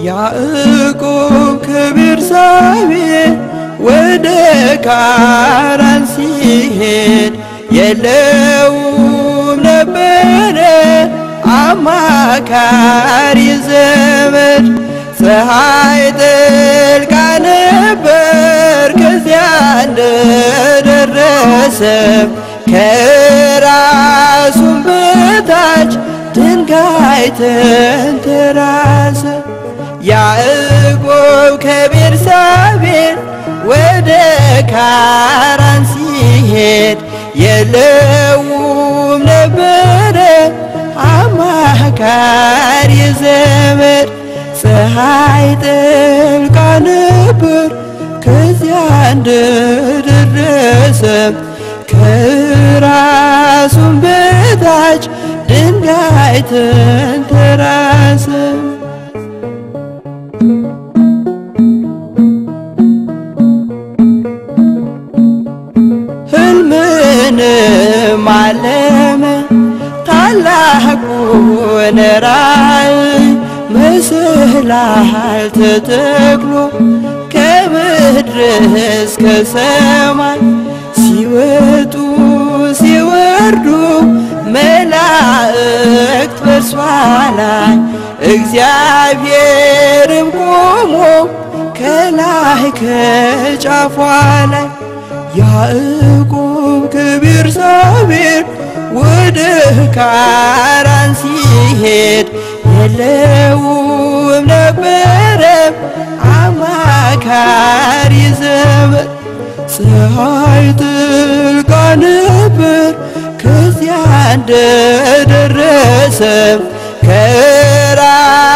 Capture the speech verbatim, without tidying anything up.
ያዕቆብ ከቤርሳቤህ ወደ ካራን ሲሄድ የለውም ነበረ አማካሪ ዘመድ። ፀሐይ ጠልቃ ነበር ከዚያ እንደደረሰ ከራሱም በታች ድንጋይ ተንተራሰ። ያዕቆብ ከቤርሳቤህ ወደ ካራን ሲሄድ የለውም ነበረ አማካሪ ዘመድ። ፀሐይ ጠልቃ ነበር ከዚያ እንደደረሰ ከራሱም በታች ድንጋይ ተንተራሰ። ሕልምንም አለመ ታላቁን ራእይ መሰላል ተተክሎ ከምድር እስከ ሰማይ ሲወጡ ሲወርዱ መላእክት በእርሷ ላይ እግዚአብሔርም ቆሞ ከላይ ከጫፏ ላይ። ያዕቆብ ከቤርሳቤህ ወደ ካራን ሲሄድ የለውም ነበረ አማካሪ ዘመድ። ፀሐይ ጠልቃ ነበር ከዚያ እንደደረሰ ከራ